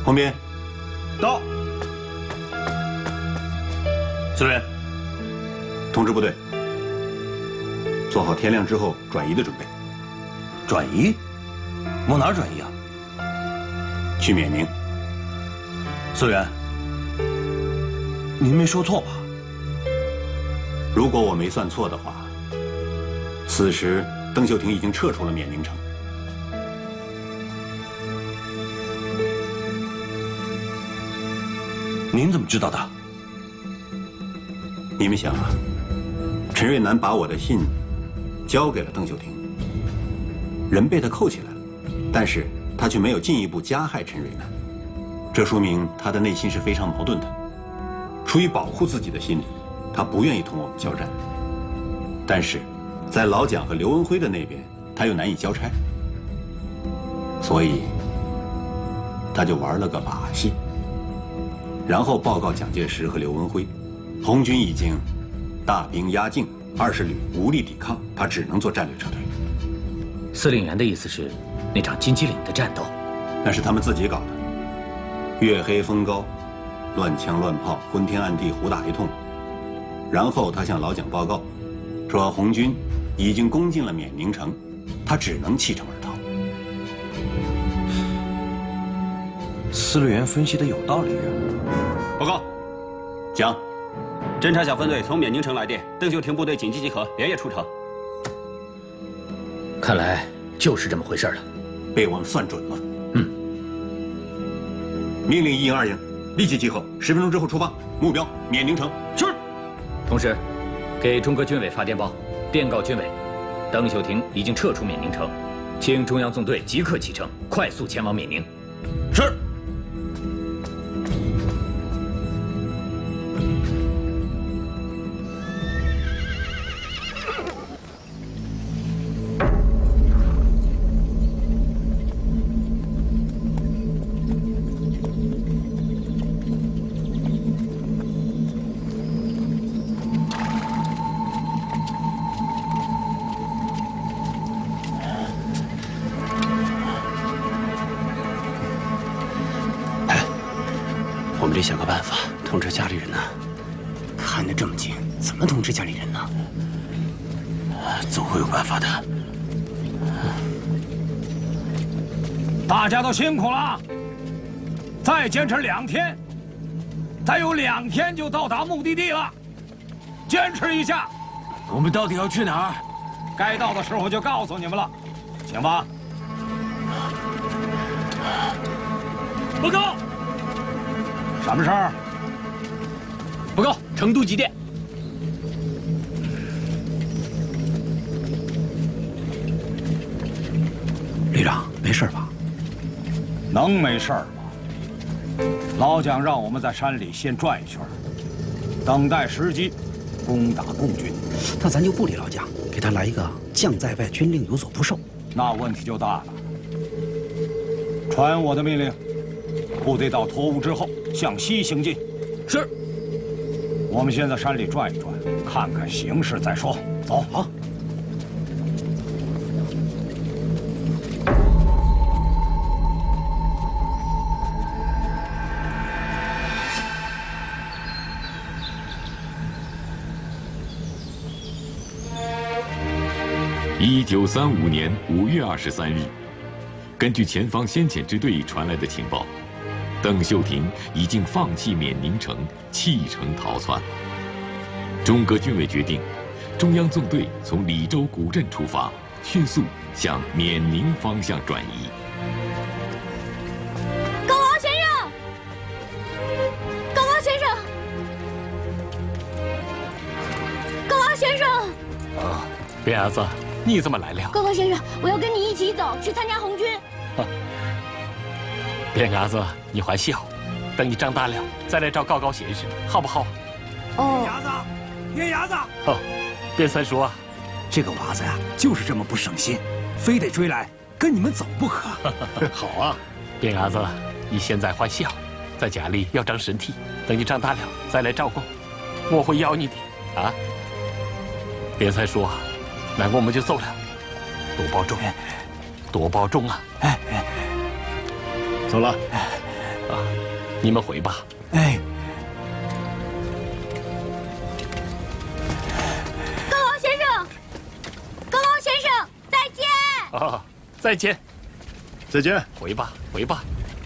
洪斌， 到。 司令员，通知部队，做好天亮之后转移的准备。 转移？往哪儿转移啊？ 去缅宁。 司令员，您没说错吧？ 如果我没算错的话，此时邓秀婷已经撤出了缅宁城。 您怎么知道的？ 你们想啊，陈瑞南把我的信交给了邓秀婷，人被他扣起来了，但是他却没有进一步加害陈瑞南，这说明他的内心是非常矛盾的。出于保护自己的心理，他不愿意同我们交战，但是在老蒋和刘文辉的那边，他又难以交差，所以他就玩了个把戏，然后报告蒋介石和刘文辉，红军已经大兵压境，20旅无力抵抗，他只能做战略撤退。 司令员的意思是，那场金鸡岭的战斗， 那是他们自己搞的，月黑风高，乱枪乱炮，昏天暗地，胡打一通。然后他向老蒋报告，说红军已经攻进了缅宁城，他只能弃城而逃。 司令员分析的有道理啊。 报告， 讲。 侦察小分队从缅宁城来电，邓秀婷部队紧急集合，连夜出城。 看来就是这么回事了， 被我们算准了。命令1营2营立即集合，10分钟之后出发，目标缅宁城。 是。同时，给中革军委发电报，电告军委，邓秀婷已经撤出缅宁城，请中央纵队即刻启程，快速前往缅宁。 是。 我们得想个办法通知家里人呢。看得这么紧，怎么通知家里人呢？总会有办法的。 大家都辛苦了，再坚持2天，再有2天就到达目的地了。坚持一下。 我们到底要去哪儿？ 该到的时候就告诉你们了，请吧。报告。什么事儿？ 报告，成都急电。 旅长，没事吧？ 能没事吗？老蒋让我们在山里先转一圈，等待时机，攻打共军。 那咱就不理老蒋，给他来一个将在外，军令有所不受。 那问题就大了。传我的命令，部队到驼屋之后向西行进。 是。 我们先在山里转一转，看看形势再说。走。好。 1935年5月23日，根据前方先遣支队传来的情报，邓秀婷已经放弃缅宁城，弃城逃窜。中革军委决定，中央纵队从李州古镇出发，迅速向缅宁方向转移。 高傲先生，高傲先生，高傲先生。 啊，扁儿子，你怎么来了？ 高傲先生，我要跟你一起走，去参加红军。 扁伢子，你还小，等你长大了再来找高高先生，好不好？ 哦。 伢子，扁伢子。 哦，扁三叔啊， 这个娃子呀，就是这么不省心，非得追来跟你们走不可。 好啊，扁伢子，你现在还小，在家里要长身体，等你长大了再来照顾，我会要你的啊。扁三叔啊，那我们就走了，多保重，多保重啊！ 走了。 啊。 你们回吧。 哎， 高王先生，高王先生，再见。 啊，再见。 再见。 回吧，回吧。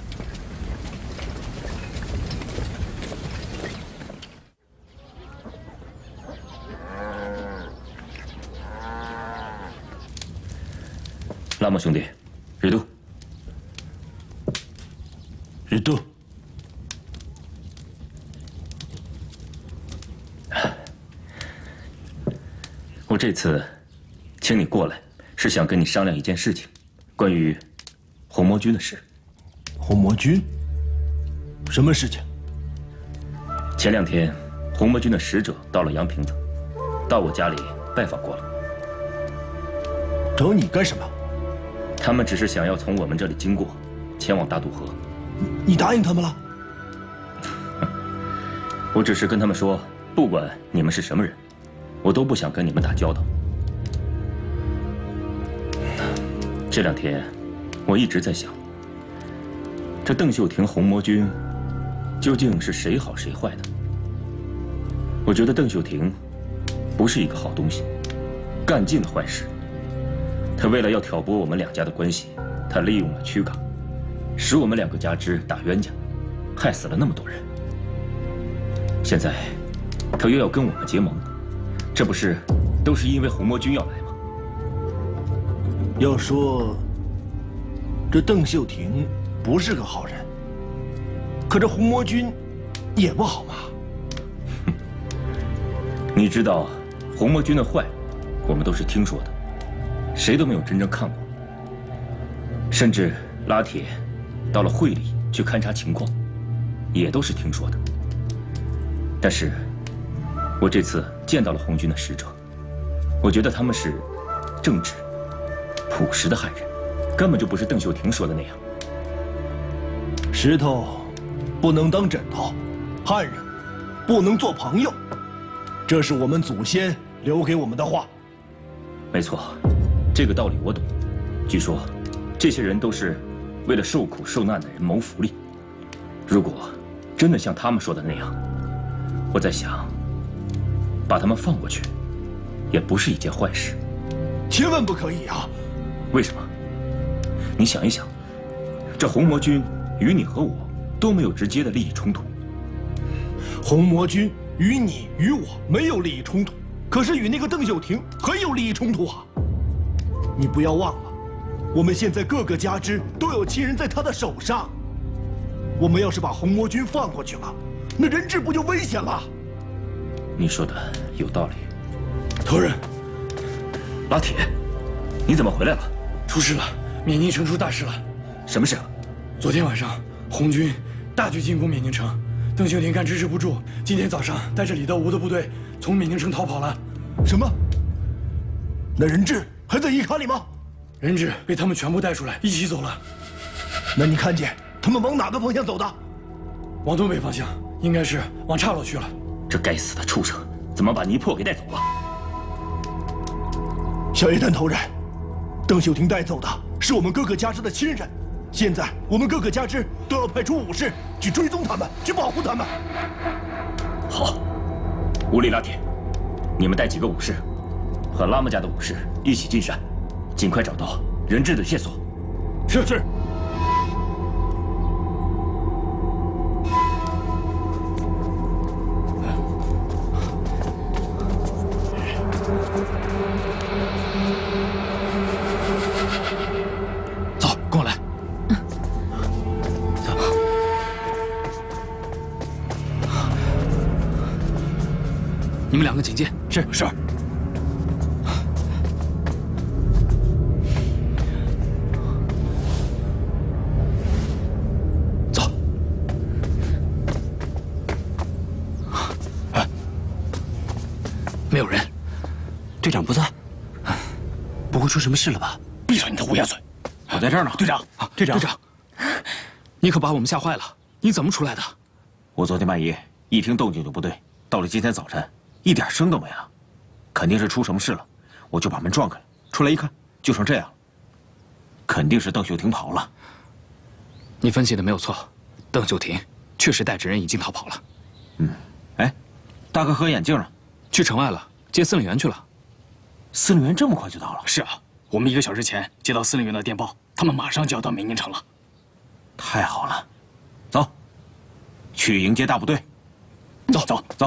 拉莫兄弟，日都。 日都。 我这次请你过来，是想跟你商量一件事情，关于红魔军的事。 红魔军？什么事情？ 前2天，红魔军的使者到了阳平子，到我家里拜访过了。 找你干什么？ 他们只是想要从我们这里经过，前往大渡河。 你答应他们了？ 我只是跟他们说，不管你们是什么人，我都不想跟你们打交道。这2天，我一直在想，这邓秀婷红魔军究竟是谁好谁坏的？我觉得邓秀婷不是一个好东西，干尽了坏事。他为了要挑拨我们2家的关系，他利用了曲岗，使我们2个家支打冤家，害死了那么多人。现在他又要跟我们结盟，这不是都是因为红魔军要来吗？ 要说这邓秀婷不是个好人，可这红魔军也不好嘛。 你知道，红魔军的坏，我们都是听说的，谁都没有真正看过。甚至拉铁到了会里去勘察情况，也都是听说的。但是，我这次见到了红军的使者，我觉得他们是正直、朴实的汉人，根本就不是邓秀婷说的那样。 石头不能当枕头，汉人不能做朋友，这是我们祖先留给我们的话。 没错，这个道理我懂。据说，这些人都是为了受苦受难的人谋福利。如果真的像他们说的那样，我在想，把他们放过去，也不是一件坏事。 千万不可以啊！ 为什么？你想一想，这红魔军与你和我都没有直接的利益冲突。 红魔军与你与我没有利益冲突，可是与那个邓秀婷很有利益冲突啊！你不要忘了，我们现在各个家支都有亲人在他的手上。我们要是把红魔军放过去了，那人质不就危险了？ 你说的有道理。 头人， 拉铁，你怎么回来了？ 出事了，缅宁城出大事了。 什么事？ 昨天晚上，红军大举进攻缅宁城，邓秀婷看支持不住，今天早上带着李德吴的部队从缅宁城逃跑了。 什么？那人质还在银卡里吗？ 人质被他们全部带出来，一起走了。 那你看见他们往哪个方向走的？ 往东北方向，应该是往岔路去了。 这该死的畜生，怎么把倪破给带走了？ 小叶丹头人，邓秀婷带走的是我们各个家支的亲人，现在我们各个家支都要派出武士去追踪他们，去保护他们。 好，乌里拉铁，你们带几个武士，和拉木家的武士一起进山，尽快找到人质的线索。 是是。 走，跟我来。走。你们2个警戒。是是。走。没有人。队长不在，不会出什么事了吧？闭上你的乌鸦嘴！ 我在这儿呢。 队长，队长，你可把我们吓坏了！你怎么出来的？ 我昨天半夜一听动静就不对，到了今天早晨，一点声都没了，肯定是出什么事了。我就把门撞开，出来一看，就成这样了。肯定是邓秀婷跑了。 你分析的没有错，邓秀婷确实带着人已经逃跑了。 哎，大哥和眼镜呢？ 去城外了，接司令员去了。 司令员这么快就到了？ 是啊，我们1个小时前接到司令员的电报，他们马上就要到缅宁城了。 太好了，走，去迎接大部队。走。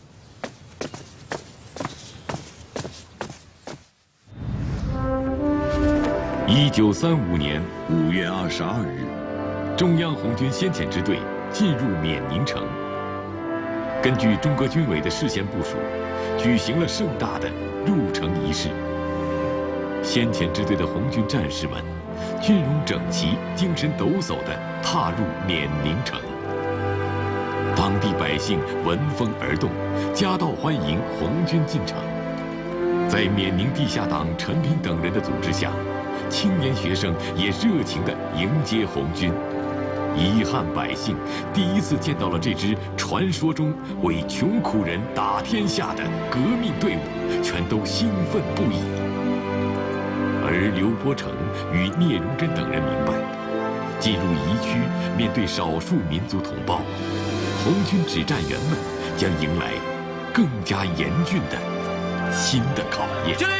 1935年5月22日，中央红军先遣支队进入缅宁城。根据中革军委的事先部署，举行了盛大的入城仪式。先遣支队的红军战士们，军容整齐、精神抖擞地踏入缅宁城。当地百姓闻风而动，夹道欢迎红军进城。在缅宁地下党陈平等人的组织下，青年学生也热情地迎接红军。遗憾百姓第一次见到了这支传说中为穷苦人打天下的革命队伍，全都兴奋不已。而刘伯承与聂荣臻等人明白，进入彝区面对少数民族同胞，红军指战员们将迎来更加严峻的新的考验。 敬礼！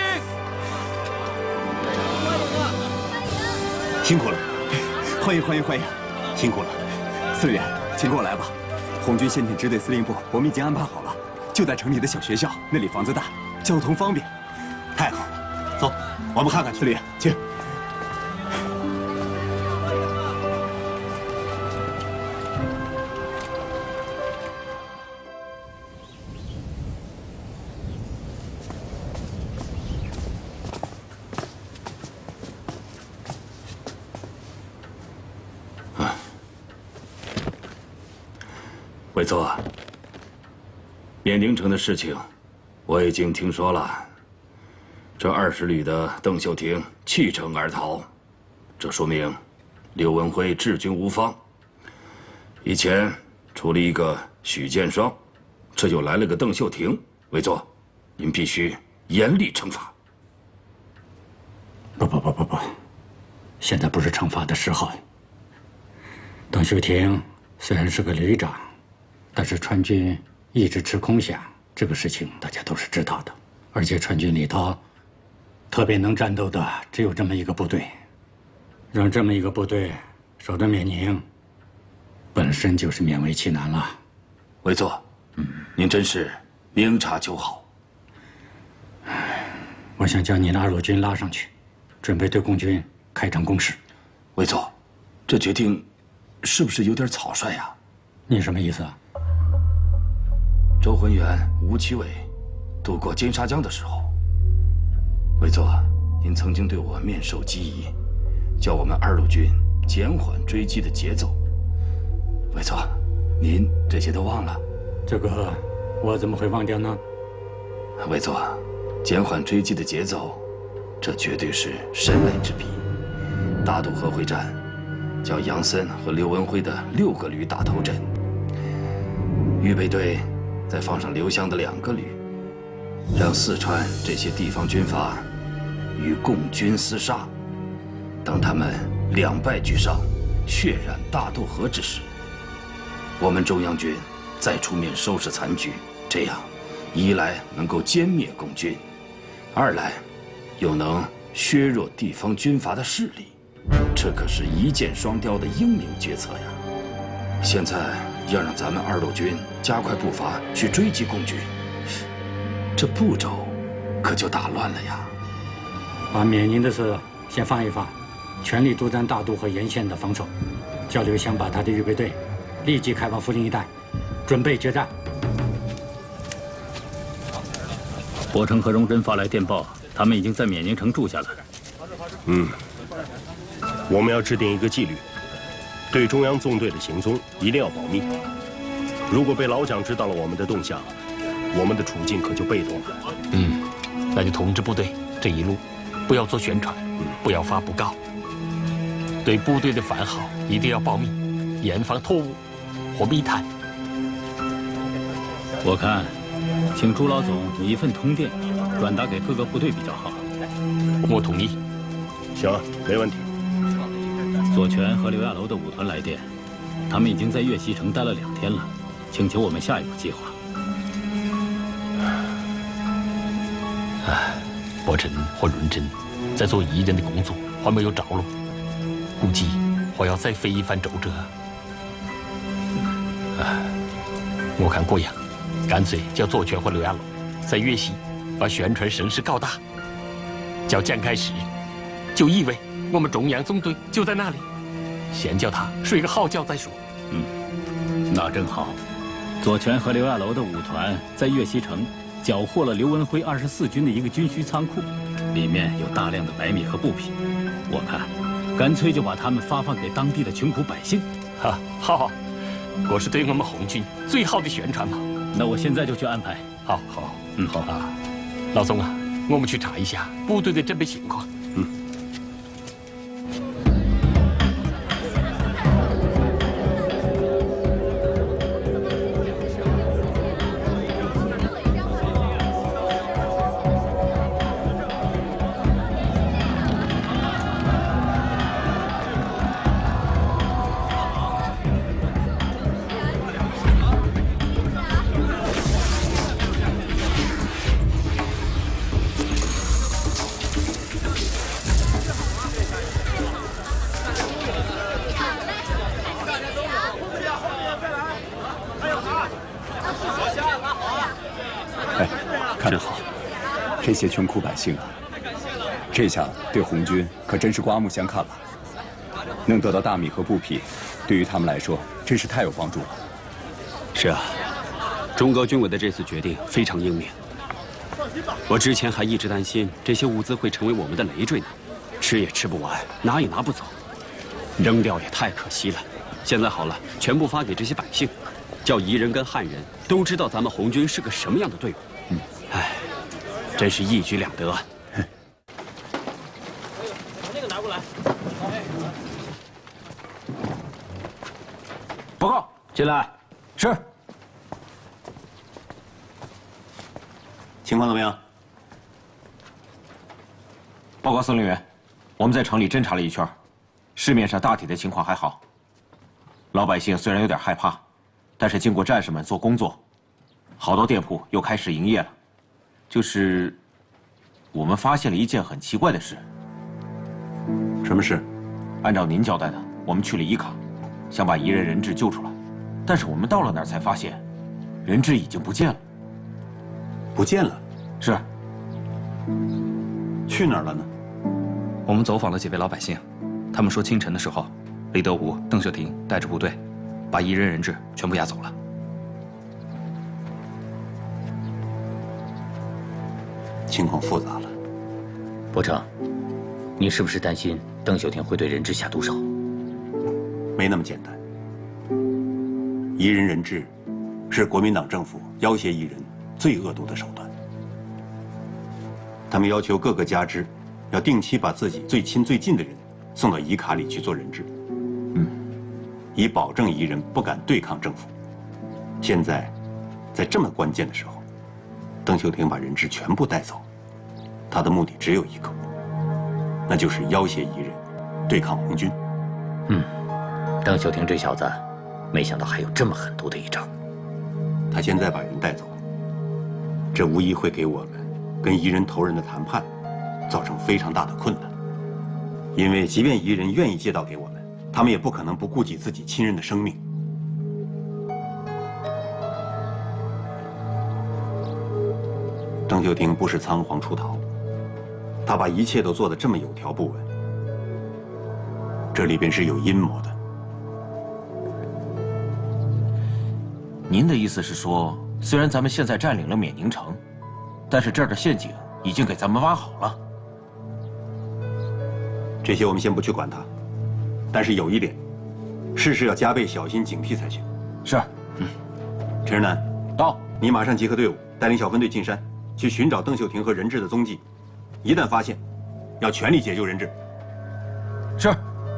辛苦了，欢迎，辛苦了。司令员，请跟我来吧。红军先遣支队司令部我们已经安排好了，就在城里的小学校，那里房子大，交通方便。 太好了，走，我们看看去。 司令员，请。 委座，缅宁城的事情我已经听说了。这20旅的邓秀婷弃城而逃，这说明刘文辉治军无方。以前除了一个许建双，这又来了个邓秀婷。委座，您必须严厉惩罚。 不，现在不是惩罚的时候。邓秀婷虽然是个旅长，但是川军一直吃空饷，这个事情大家都是知道的。而且川军里头特别能战斗的只有这么一个部队，让这么一个部队守着缅宁，本身就是勉为其难了。 委座，您真是明察秋毫。 我想将你的2路军拉上去，准备对共军开展攻势。 委座，这决定是不是有点草率呀？ 你什么意思啊？ 周浑元、吴奇伟渡过金沙江的时候，委座，您曾经对我面授机宜，叫我们2路军减缓追击的节奏。委座，您这些都忘了？ 这个我怎么会忘掉呢？ 委座，减缓追击的节奏，这绝对是神来之笔。大渡河会战，叫杨森和刘文辉的6个旅打头阵，预备队再放上刘湘的2个旅，让四川这些地方军阀与共军厮杀。等他们2败俱伤，血染大渡河之时，我们中央军再出面收拾残局，这样一来能够歼灭共军，二来又能削弱地方军阀的势力，这可是一箭双雕的英明决策呀！现在要让咱们2路军加快步伐去追击共军，这步骤可就打乱了呀！ 把缅宁的事先放一放，全力督战大渡河沿线的防守，叫刘湘把他的预备队立即开往涪陵一带，准备决战。 伯承和荣臻发来电报，他们已经在缅宁城住下了。 我们要制定一个纪律，对中央纵队的行踪一定要保密。如果被老蒋知道了我们的动向，我们的处境可就被动了。 那就通知部队，这一路不要做宣传，不要发布告，对部队的番号一定要保密，严防脱误或密探。 我看，请朱老总以一份通电转达给各个部队比较好。 我同意。 行，没问题。 左权和刘亚楼的5团来电， 他们已经在越西城待了2天了，请求我们下一步计划。 伯承和伦真在做彝人的工作，还没有着落，估计还要再费一番周折。我看过样，干脆叫左权和刘亚楼在越西把宣传声势搞大，叫蒋介石就以为我们中央纵队就在那里，先叫他睡个好觉再说。 那正好，左权和刘亚楼的5团在越西城缴获了刘文辉24军的一个军需仓库，里面有大量的白米和布匹。我看，干脆就把他们发放给当地的穷苦百姓。 好，我是对我们红军最好的宣传嘛。 那我现在就去安排。 好，好啊，老总啊，我们去查一下部队的准备情况。 真好，这些穷苦百姓啊，这下对红军可真是刮目相看了。能得到大米和布匹，对于他们来说真是太有帮助了。 是啊，中革军委的这次决定非常英明。我之前还一直担心这些物资会成为我们的累赘呢，吃也吃不完，拿也拿不走，扔掉也太可惜了。现在好了，全部发给这些百姓，叫彝人跟汉人都知道咱们红军是个什么样的队伍。哎，真是一举两得。 把那个拿过来。 报告， 进来。 是。 情况怎么样？ 报告司令员，我们在城里侦查了一圈，市面上大体的情况还好。老百姓虽然有点害怕，但是经过战士们做工作，好多店铺又开始营业了。就是我们发现了一件很奇怪的事。 什么事？ 按照您交代的，我们去了伊卡，想把彝人人质救出来，但是我们到了那儿才发现，人质已经不见了。 不见了？ 是。 去哪儿了呢？ 我们走访了几位老百姓，他们说清晨的时候，李德武、邓秀婷带着部队，把彝人人质全部押走了。 情况复杂了。 伯承，你是不是担心邓秀婷会对人质下毒手？ 没那么简单。彝人人质是国民党政府要挟彝人最恶毒的手段。他们要求各个家支要定期把自己最亲最近的人送到伊卡里去做人质，以保证彝人不敢对抗政府。现在，在这么关键的时候，邓秀婷把人质全部带走，他的目的只有一个，那就是要挟彝人对抗红军。 邓秀婷这小子，没想到还有这么狠毒的一招。 他现在把人带走，这无疑会给我们跟彝人头人的谈判造成非常大的困难。因为即便彝人愿意借道给我们，他们也不可能不顾及自己亲人的生命。邓秀婷不是仓皇出逃，他把一切都做得这么有条不紊，这里边是有阴谋的。 您的意思是说，虽然咱们现在占领了缅宁城，但是这儿的陷阱已经给咱们挖好了？ 这些我们先不去管它，但是有一点，事事要加倍小心警惕才行。 是。 陈日南， 到。 你马上集合队伍，带领小分队进山，去寻找邓秀婷和人质的踪迹。一旦发现，要全力解救人质。 是。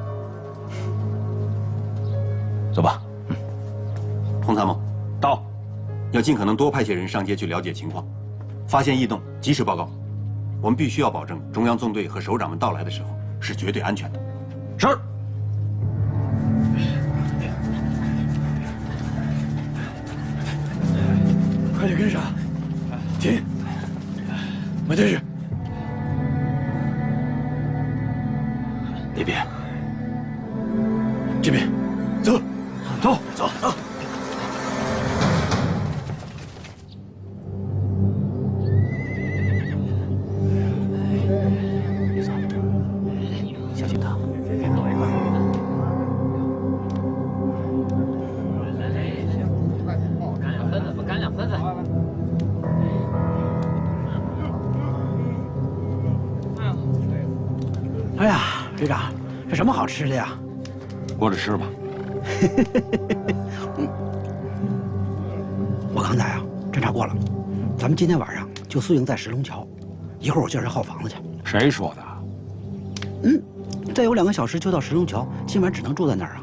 走吧。 洪参谋， 到。 要尽可能多派些人上街去了解情况，发现异动及时报告。我们必须要保证中央纵队和首长们到来的时候是绝对安全的。 是。 快点跟上！停！没对视。 那边。 这边。走，走，走，走。 哎呀，旅长，这什么好吃的呀？ 过来吃吧。 我刚才啊侦查过了，咱们今天晚上就宿营在石龙桥，一会儿我叫人号房子去。 谁说的？ 再有2个小时就到石龙桥，今晚只能住在那儿啊。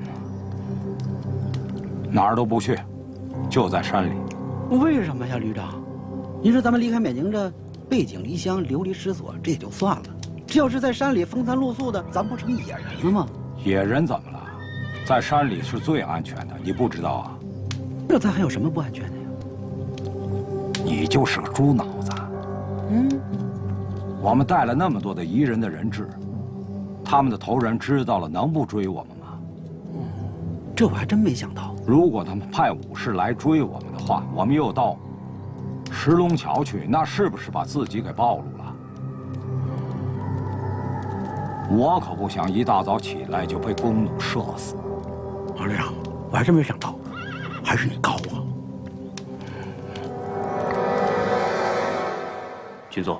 哪儿都不去，就在山里。 为什么呀，旅长？您说咱们离开缅宁这背井离乡、流离失所，这也就算了。 这要是在山里风餐露宿的，咱不成野人了吗？ 野人怎么了？在山里是最安全的，你不知道啊？ 那咱还有什么不安全的呀？ 你就是个猪脑子。我们带了那么多的彝人的人质，他们的头人知道了，能不追我们吗？ 这我还真没想到。 如果他们派武士来追我们的话，我们又到石龙桥去，那是不是把自己给暴露了？ 我可不想一大早起来就被弓弩射死。 王旅长，我还真没想到，还是你告我。 请坐。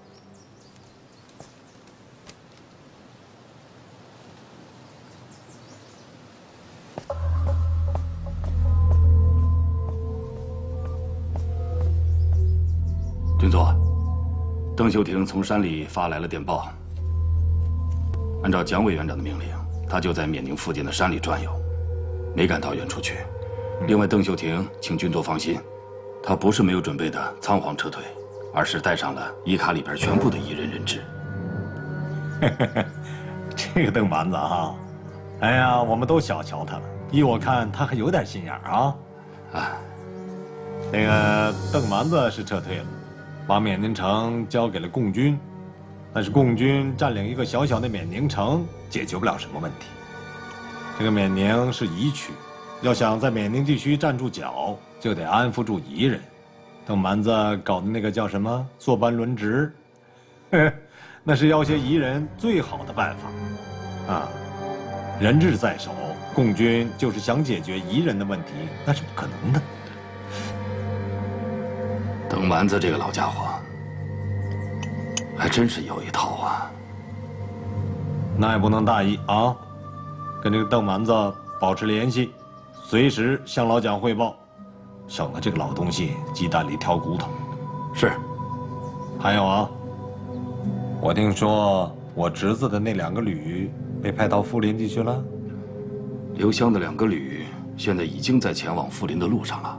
军座，邓秀婷从山里发来了电报。 按照蒋委员长的命令，他就在缅宁附近的山里转悠，没敢到远处去。另外，邓秀婷，请军座放心，他不是没有准备的仓皇撤退，而是带上了遗卡里边全部的彝人人质。 这个邓蛮子啊，哎呀，我们都小瞧他了。依我看，他还有点心眼啊。那个邓蛮子是撤退了，把缅宁城交给了共军。 但是共军占领一个小小的缅宁城，解决不了什么问题。这个缅宁是彝区，要想在缅宁地区站住脚，就得安抚住彝人。邓蛮子搞的那个叫什么坐班轮值，那是要挟彝人最好的办法。啊，人质在手，共军就是想解决彝人的问题，那是不可能的。 邓蛮子这个老家伙。 还真是有一套啊！ 那也不能大意啊，跟这个邓蛮子保持联系，随时向老蒋汇报，省得这个老东西鸡蛋里挑骨头。 是。 还有啊，我听说我侄子的那2个旅被派到富林地区了。 刘湘的2个旅现在已经在前往富林的路上了。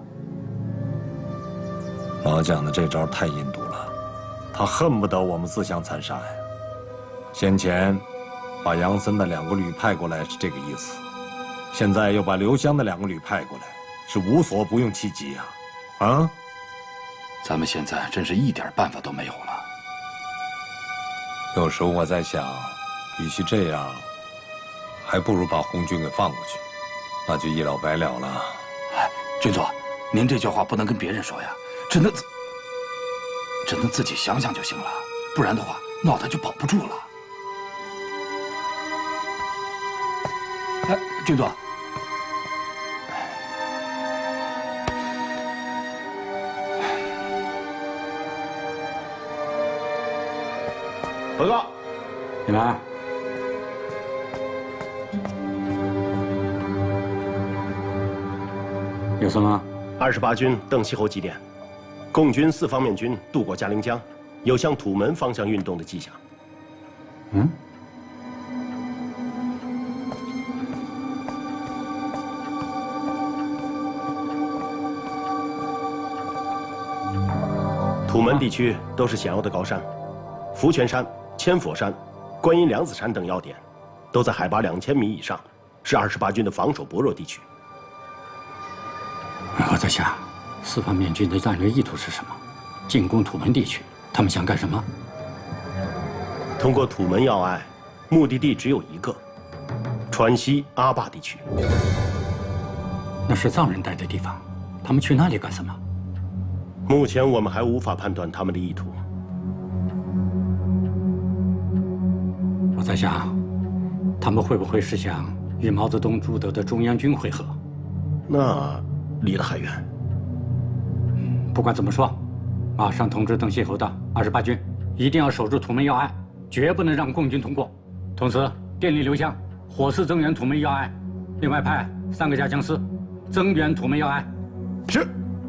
老蒋的这招太阴毒了。 他恨不得我们自相残杀呀！先前把杨森的2个旅派过来是这个意思，现在又把刘湘的2个旅派过来，是无所不用其极呀！啊！ 咱们现在真是一点办法都没有了。 有时候我在想，与其这样，还不如把红军给放过去，那就一了百了了。 哎，军座，您这句话不能跟别人说呀，只能自己想想就行了，不然的话，脑袋就保不住了。哎，军座， 报告， 你来。有什么 ？28军邓锡侯急电。 共军4方面军渡过嘉陵江，有向土门方向运动的迹象。土门地区都是险要的高山，福泉山、千佛山、观音梁子山等要点，都在海拔2000米以上，是28军的防守薄弱地区。 我在想， 四方面军的战略意图是什么？进攻土门地区，他们想干什么？ 通过土门要隘，目的地只有一个：川西阿坝地区。 那是藏人待的地方，他们去那里干什么？ 目前我们还无法判断他们的意图。 我在想，他们会不会是想与毛泽东、朱德的中央军会合？ 那离得还远。 不管怎么说，马上通知邓锡侯的28军，一定要守住土门要隘，绝不能让共军通过。同时，电力刘湘火速增援土门要隘，另外派3个加强师增援土门要隘。 是。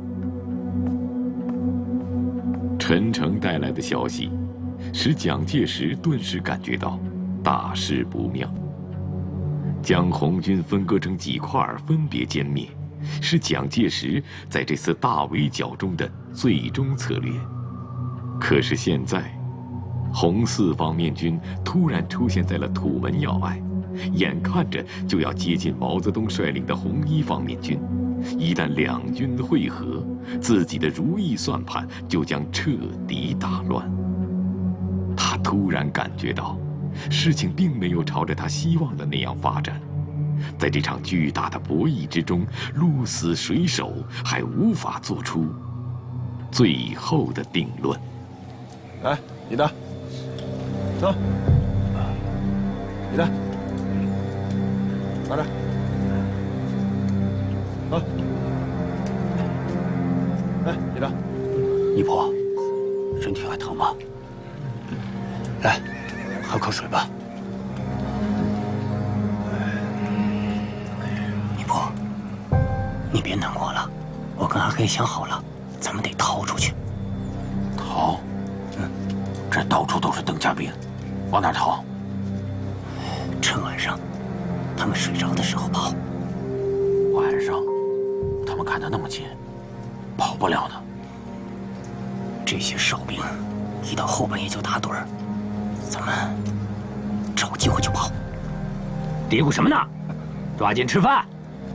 陈诚带来的消息，使蒋介石顿时感觉到大事不妙。将红军分割成几块，分别歼灭，是蒋介石在这次大围剿中的最终策略。可是现在，红四方面军突然出现在了土门要隘，眼看着就要接近毛泽东率领的红一方面军。一旦两军会合，自己的如意算盘就将彻底打乱。他突然感觉到，事情并没有朝着他希望的那样发展。在这场巨大的博弈之中，鹿死谁手还无法做出最后的定论。 来，你的，走，你的，拿着，走。来，你的。 姨婆，身体还疼吗？来，喝口水吧。 姨婆，你别难过了，我跟阿黑想好了，咱们得逃出去。 逃？这到处都是邓家兵，往哪逃？ 趁晚上他们睡着的时候跑。 晚上，他们看得那么近，跑不了的。 这些哨兵一到后半夜就打盹儿，咱们找机会就跑。 嘀咕什么呢？抓紧吃饭。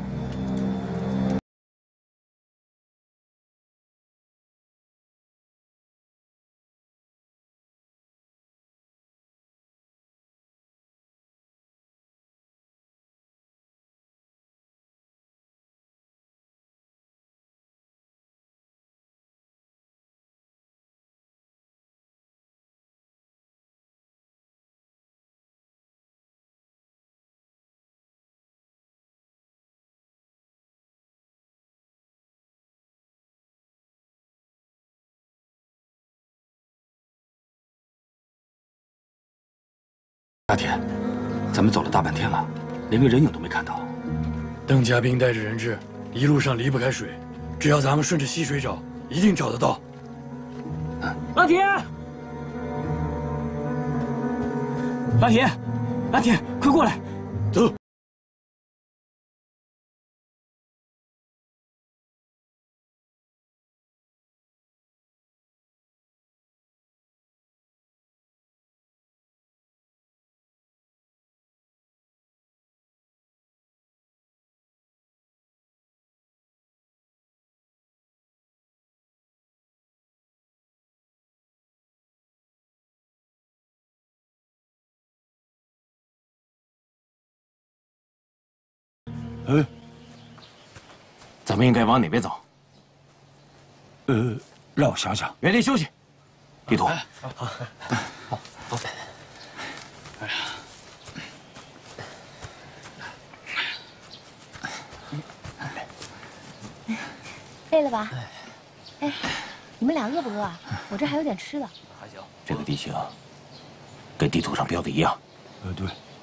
大铁，咱们走了大半天了，连个人影都没看到。 邓家兵带着人质，一路上离不开水，只要咱们顺着溪水找，一定找得到。 老铁，老铁，老铁，快过来， 走。 咱们应该往哪边走？ 让我想想。 原地休息。地图。 好。 累了吧？哎，你们俩饿不饿啊？我这还有点吃的。 还行。这个地形跟地图上标的一样。 对。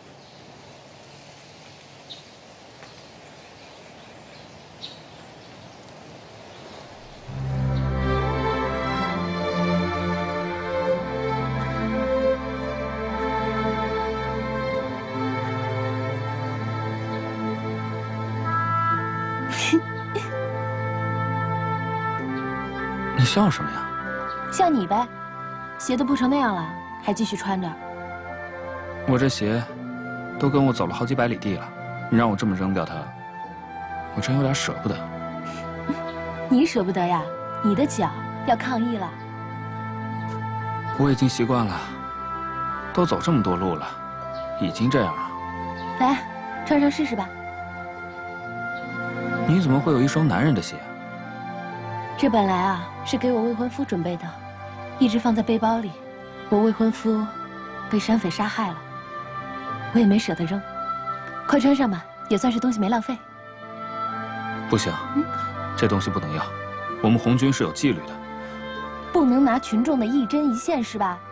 你笑什么呀？ 像你呗，鞋都破成那样了，还继续穿着。 我这鞋都跟我走了好几百里地了，你让我这么扔掉它，我真有点舍不得。 你舍不得呀？你的脚要抗议了。 我已经习惯了，都走这么多路了，已经这样了。 来，穿上试试吧。 你怎么会有一双男人的鞋？ 这本来啊是给我未婚夫准备的，一直放在背包里。我未婚夫被山匪杀害了，我也没舍得扔。快穿上吧，也算是东西没浪费。 不行，这东西不能要。我们红军是有纪律的， 不能拿群众的一针一线是吧？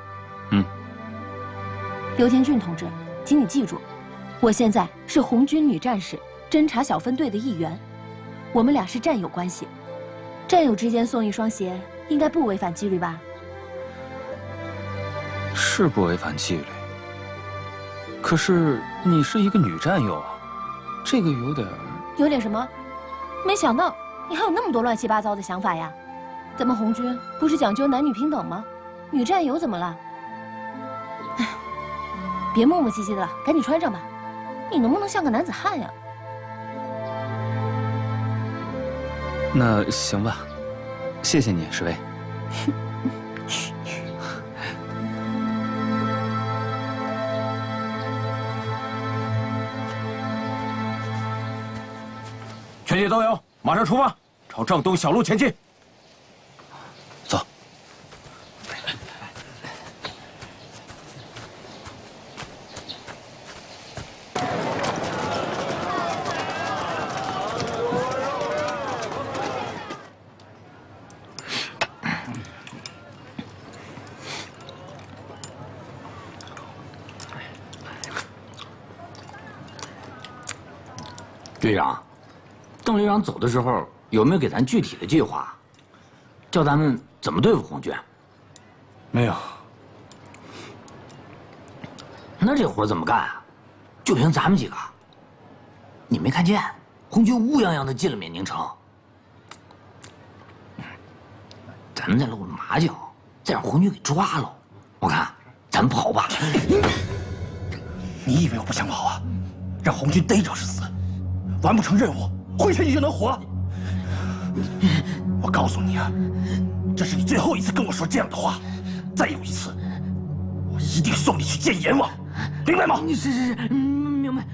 刘天俊同志，请你记住，我现在是红军女战士侦察小分队的一员，我们俩是战友关系，战友之间送一双鞋，应该不违反纪律吧？ 是不违反纪律。可是你是一个女战友啊，这个有点什么？没想到你还有那么多乱七八糟的想法呀！咱们红军不是讲究男女平等吗？女战友怎么了？哎，别磨磨唧唧的了，赶紧穿上吧。你能不能像个男子汉呀？ 那行吧，谢谢你，史威。 全体都有，马上出发，朝正东小路前进。 走。 队长。邓旅长走的时候有没有给咱具体的计划？叫咱们怎么对付红军？ 没有。 那这活怎么干啊？就凭咱们几个？你没看见红军乌泱泱的进了缅宁城？咱们再露露马脚，再让红军给抓了。我看咱跑吧。 你以为我不想跑啊？让红军逮着是死，完不成任务。回去你就能活。我告诉你啊，这是你最后一次跟我说这样的话，再有一次，我一定送你去见阎王，明白吗？ 是，明白。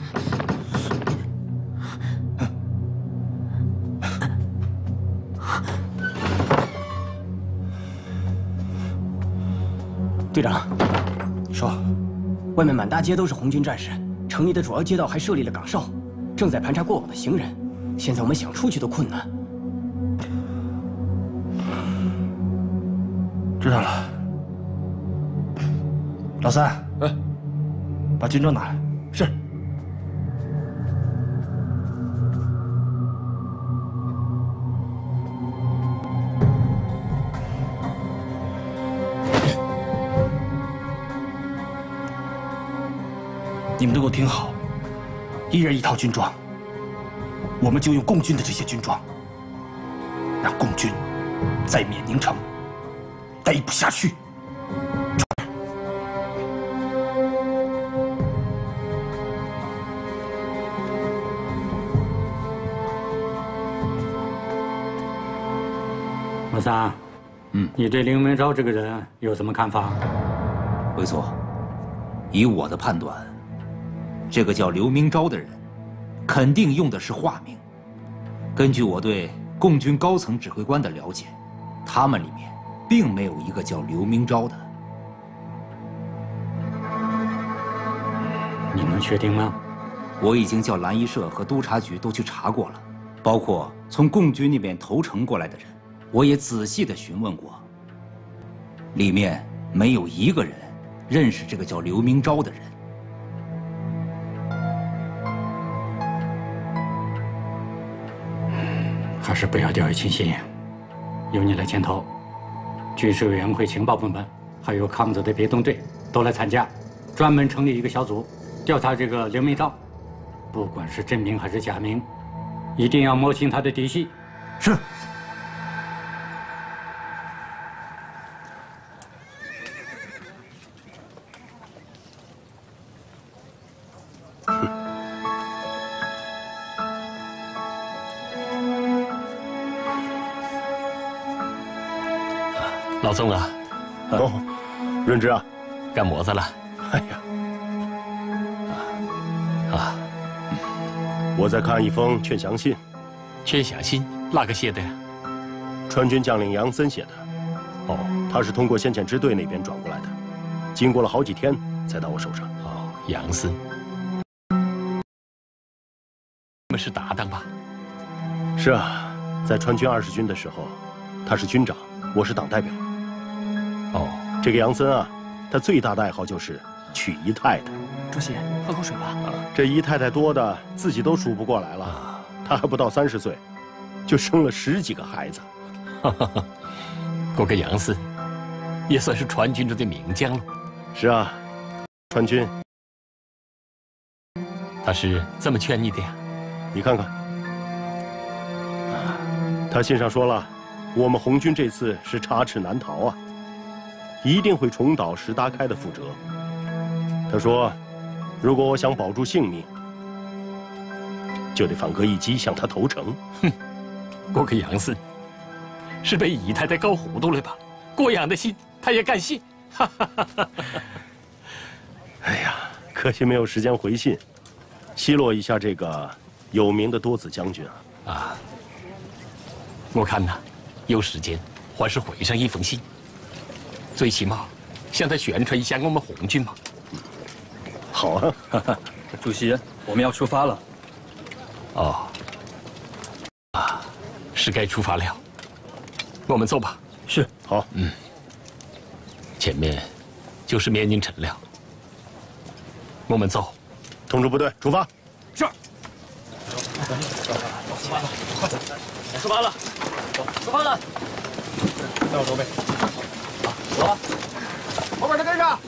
队长， 说， 外面满大街都是红军战士，城里的主要街道还设立了岗哨。正在盘查过往的行人，现在我们想出去都困难。 知道了，老三，把军装拿来。是。你们都给我听好。一人一套军装，我们就用共军的这些军装，让共军在缅宁城待不下去。 老三，你对刘明钊这个人有什么看法？ 回座，以我的判断。这个叫刘明钊的人，肯定用的是化名。根据我对共军高层指挥官的了解，他们里面并没有一个叫刘明钊的。 你能确定吗？ 我已经叫蓝衣社和督察局都去查过了，包括从共军那边投诚过来的人，我也仔细的询问过，里面没有一个人认识这个叫刘明钊的人。 还是不要掉以轻心，由你来牵头，军事委员会情报部门还有抗日的别动队都来参加，专门成立一个小组调查这个刘明钊，不管是真名还是假名，一定要摸清他的底细。 是。 老宋啊， 哦，润之啊， 干么子了？ 哎呀，我在看一封劝降信。 劝降信哪个写的呀？ 川军将领杨森写的。 哦， 他是通过先遣支队那边转过来的，经过了好几天才到我手上。 哦，杨森，你们是搭档吧？ 是啊，在川军20军的时候，他是军长，我是党代表。 哦， 这个杨森啊，他最大的爱好就是娶姨太太。 主席，喝口水吧。 这姨太太多的自己都数不过来了。他还不到30岁，就生了10几个孩子。 这个杨森也算是川军中的名将了。 是啊，川军。 他是怎么劝你的呀？ 你看看，他信上说了，我们红军这次是插翅难逃啊，一定会重蹈石达开的覆辙。他说，如果我想保住性命，就得反戈一击，向他投诚。 哼，这个杨森是被姨太太搞糊涂了吧？这样的信他也敢信？ 哎呀，可惜没有时间回信，奚落一下这个有名的多子将军啊！ 啊，我看呐，有时间还是回上一封信，最起码向他宣传一下我们红军嘛。 好啊， 主席，我们要出发了。 哦，是该出发了，我们走吧。 是，好。 前面就是绵宁城了，我们走。 通知部队出发。 是。 出发了，出发了。 带我装备。 走吧，后边的跟上。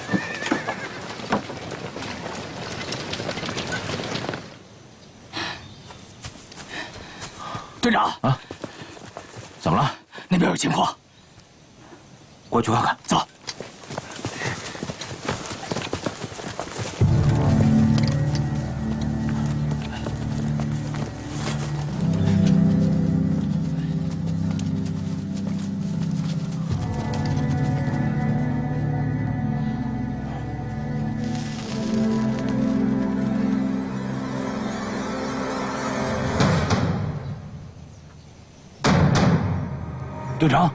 队长啊，怎么了？那边有情况，过去看看。走。队长，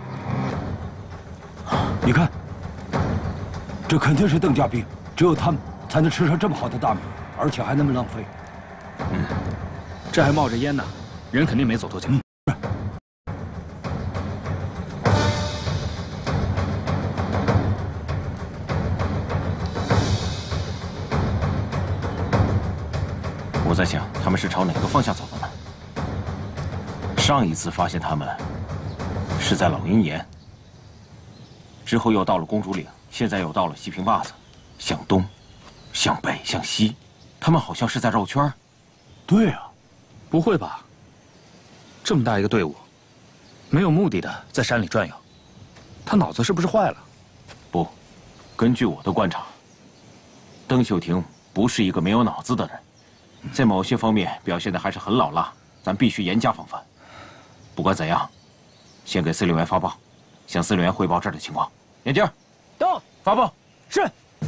你看，这肯定是邓家兵，只有他们才能吃上这么好的大米，而且还那么浪费。 这还冒着烟呢，人肯定没走多久。 我在想，他们是朝哪个方向走的呢？上一次发现他们是在老鹰岩，之后又到了公主岭，现在又到了西平坝子，向东、向北、向西，他们好像是在绕圈。 对啊，不会吧？这么大一个队伍，没有目的的在山里转悠，他脑子是不是坏了？ 不，根据我的观察，邓秀婷不是一个没有脑子的人，在某些方面表现的还是很老辣，咱必须严加防范。不管怎样，先给司令员发报，向司令员汇报这儿的情况。眼镜， 到， 发报。 是。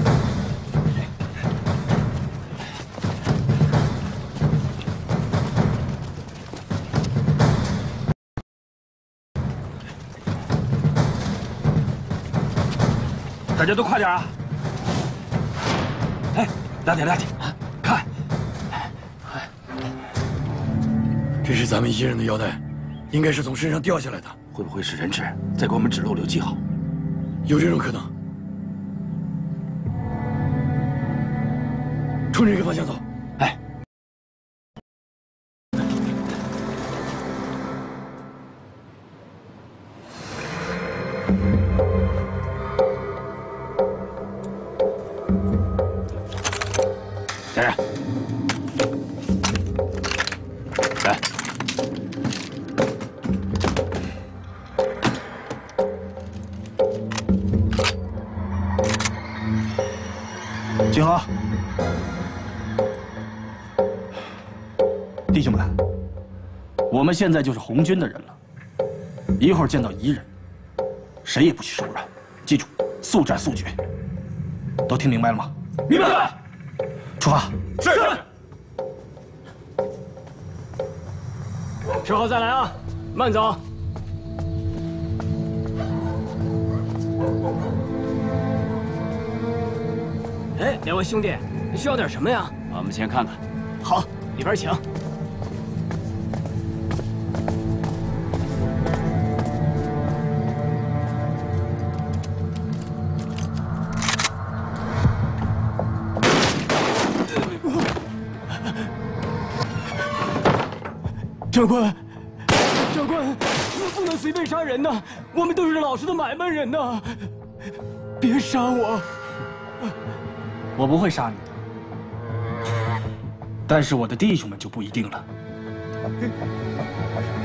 大家都快点啊！哎，拉紧拉紧，看， 这是咱们一人的腰带，应该是从身上掉下来的。 会不会是人质在给我们指路留记号？ 有这种可能。冲这个方向走。 哎。来人，来。 集合。弟兄们，我们现在就是红军的人了，一会儿见到彝人， 谁也不许手软，记住，速战速决。都听明白了吗？ 明白了。 出发。 是。 吃好再来啊，慢走。哎，两位兄弟，你需要点什么呀？ 我们先看看。 好，里边请。长官，长官，不能随便杀人呐！我们都是老实的买卖人呐，别杀我！ 我不会杀你的，但是我的弟兄们就不一定了。